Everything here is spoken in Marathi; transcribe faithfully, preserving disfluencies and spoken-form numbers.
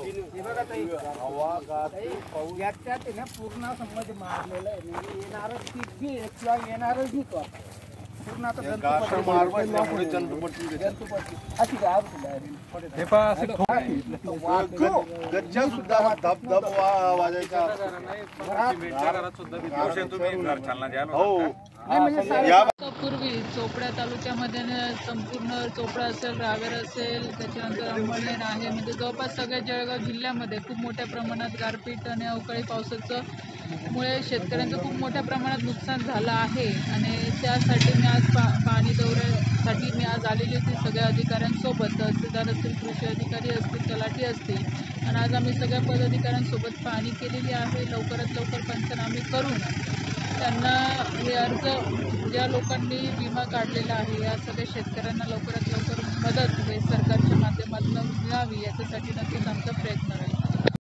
हे बघा ताई, पाऊस याच्यात आहे ना पूर्ण संबंध मारलेलं आहे. म्हणजे येणारं पीक बी किंवा येणारच नाही तो आता पूर्ण आता अशी गाव हे पहा असे गच्च्या सुद्धा धबधब वाजायचा. पूर्वी चोपडा तालुक्यामध्ये संपूर्ण चोपडा असेल, रावेर असेल, त्याच्यानंतर अंमळनेर आहे, म्हणजे जवळपास सगळ्या जळगाव जिल्ह्यामध्ये खूप मोठ्या प्रमाणात गारपीट आणि अवकाळी पावसाचं मुळे शेतकऱ्यांचं खूप मोठ्या प्रमाणात नुकसान झालं आहे. आणि त्यासाठी मी आज पा पाणी दौऱ्यासाठी मी आज आलेली होती सगळ्या अधिकाऱ्यांसोबत, तहसीलदार असतील, कृषी अधिकारी असतील, तलाठी असतील. आणि आज आम्ही सगळ्या पदाधिकाऱ्यांसोबत पाहणी केलेली आहे. लवकरात लवकर पंचनामे करून त्यांना हे अर्ज, ज्या लोकांनी विमा काढलेला आहे या सगळ्या शेतकऱ्यांना लवकरात लवकर मदत हे सरकारच्या माध्यमातून मिळावी याच्यासाठी नक्कीच आमचा प्रयत्न आहे.